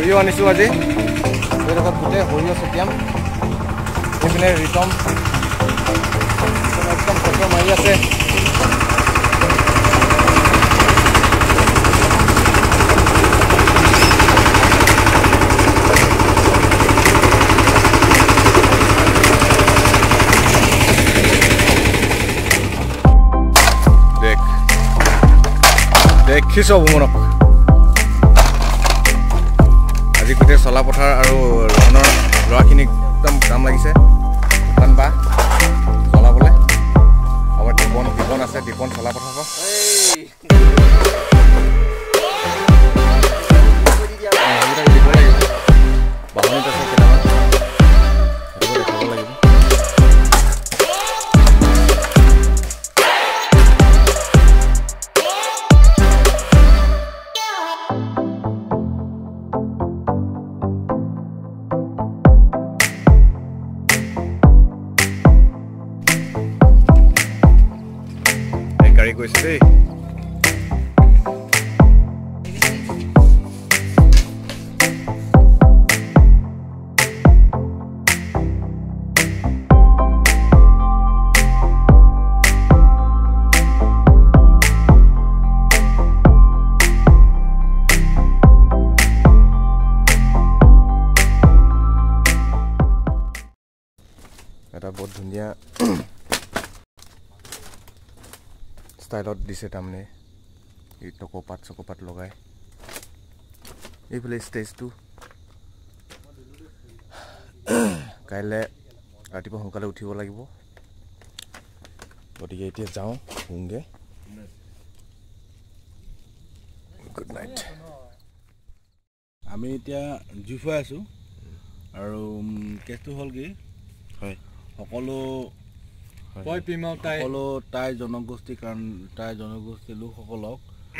সৰিয়হ আনিছোঁ আজি এই লগত গোটেই সৰিয়হ ছটিয়াম এইপিনে ৰিতম একদম ফটো মাৰি আছে দেখিছ ভ্ৰমণক আজি গোটেই চলা পথাৰ আৰু ৰহনৰ ল'ৰাখিনিক একদম কাম লাগিছে শুকান বা চলাবলৈ আমাৰ দীপন আছে দীপন চলা পঠাব দিব লাগিব বাহনিত আছে কেইটামান দেখাব লাগিব গাড়ী গৈছে দেই এটা বহুত ধুনীয়া ষ্টাইলত দিছে তাৰমানে এই চকপাত লগাই এইফালে ষ্টেজটো কাইলৈ ৰাতিপুৱা সোনকালে উঠিব লাগিব গতিকে এতিয়া যাওঁ শুওঁগৈ গুড নাইট আমি এতিয়া জুই ফুৱাই আছোঁ আৰু কেছটো হ'ল কি হয় সকলো টাই জনগোষ্ঠীৰ কাৰণ টাই জনগোষ্ঠীৰ লোকসকলক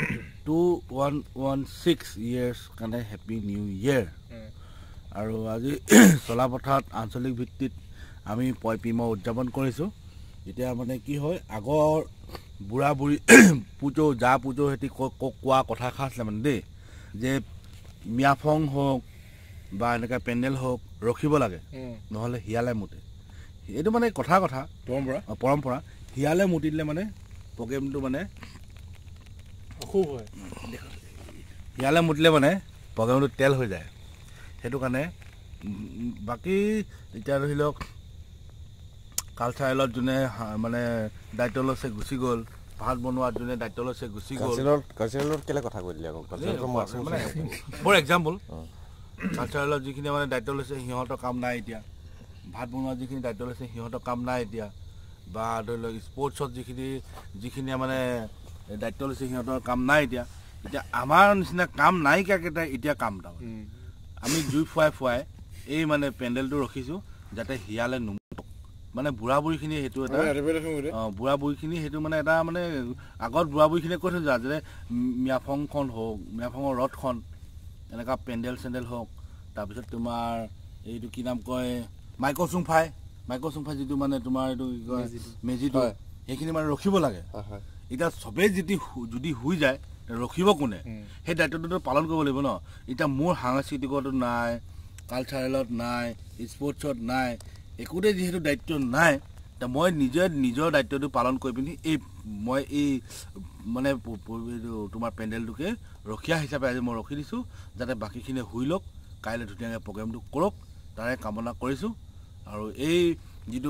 2116 years কাৰণে হেপী নিউ ইয়েৰ আৰু আজি চলাপথাৰত আঞ্চলিক ভিত্তিত আমি পইপিমা উদযাপন কৰিছোঁ এতিয়া মানে কি হয় আগৰ বুঢ়া বুঢ়ী পুজো সেতি কোৱা কথা আছিলে মানে দেই যে মিয়াফং হওক বা এনেকুৱা পেণ্ডেল হওক ৰখিব লাগে নহ'লে হিয়ালে মুতে এইটো মানে কথা পৰম্পৰা হিয়ালে মুতি দিলে মানে প্ৰগ্ৰেমটো মানে অসুখ হয় হিয়ালে মুতিলে মানে প্ৰগ্ৰেমটো তেল হৈ যায় সেইটো কাৰণে বাকী এতিয়া ধৰি লওক কালচাৰেলত যোনে মানে দায়িত্ব লৈছে গুচি গ'ল ভাত বনোৱাত যোনে দায়িত্ব লৈছে গুচি গ'ল কালচাৰেলত কেলে কথা কৈ দিলে ফৰ এক্সাম্পল কালচাৰেলত যিখিনি মানে দায়িত্ব লৈছে সিহঁতৰ কাম নাই এতিয়া ভাত বনোৱা যিখিনি দায়িত্ব লৈছে সিহঁতৰ কাম নাই এতিয়া বা ধৰি লওক স্পৰ্টছত যিখিনি মানে দায়িত্ব লৈছে সিহঁতৰ কাম নাই এতিয়া আমাৰ নিচিনা কাম নাইকিয়াকেইটা এতিয়া কাম তাৰ আমি জুই ফুৱাই এই মানে পেণ্ডেলটো ৰখিছোঁ যাতে হিয়ালে নুমুটক মানে বুঢ়া বুঢ়ীখিনি সেইটো এটা বুঢ়া বুঢ়ীখিনি সেইটো মানে এটা মানে আগত বুঢ়া বুঢ়ীখিনিয়ে কৈ থৈছে যে মিয়াফংখন হওক মিয়াফঙৰ ৰথখন এনেকুৱা পেণ্ডেল চেণ্ডেল হওক তাৰপিছত তোমাৰ এইটো কি নাম কয় মাইক্ৰচুংফাই যিটো মানে তোমাৰ এইটো কি কয় মেজিটো সেইখিনি মানে ৰখিব লাগে এতিয়া চবেই যদি হৈ যায় ৰখিব কোনে সেই দায়িত্বটো পালন কৰিব লাগিব ন এতিয়া মোৰ সাংস্কৃতিকতো নাই কালচাৰেলত নাই স্পৰ্টছত নাই একোতে যিহেতু দায়িত্ব নাই এতিয়া মই নিজৰ দায়িত্বটো পালন কৰি পিনি মই এই মানে তোমাৰ পেণ্ডেলটোকে ৰখীয়া হিচাপে আজি মই ৰখি দিছোঁ যাতে বাকীখিনি শুই লওক কাইলৈ ধুনীয়াকৈ প্ৰগ্ৰেমটো কৰক তাৰে কামনা কৰিছোঁ আৰু এই যিটো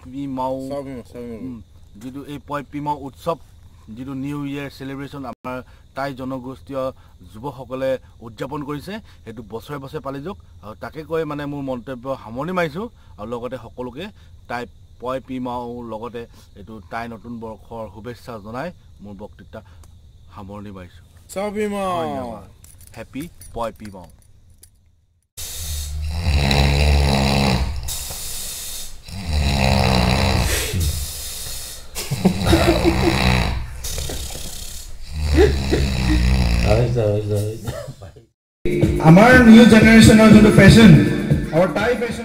পইপিমা উৎসৱ যিটো নিউ ইয়েৰ চেলিব্ৰেশ্যন আমাৰ টাই জনগোষ্ঠীয় যুৱকসকলে উদযাপন কৰিছে সেইটো বছৰে বছৰে পালি যাওক আৰু তাকে কৈ মানে মোৰ মন্তব্য সামৰণি মাৰিছোঁ আৰু লগতে সকলোকে টাই পইপিমাও লগতে এইটো টাই নতুন বৰ্ষৰ শুভেচ্ছা জনাই মোৰ বক্তৃতা সামৰণি মাৰিছোঁ হেপী পইপিমাও আমাৰ নিউ জেনেৰেশ্যনৰ যোনটো ফেশ্বন আমাৰ টাই ফেশ্বন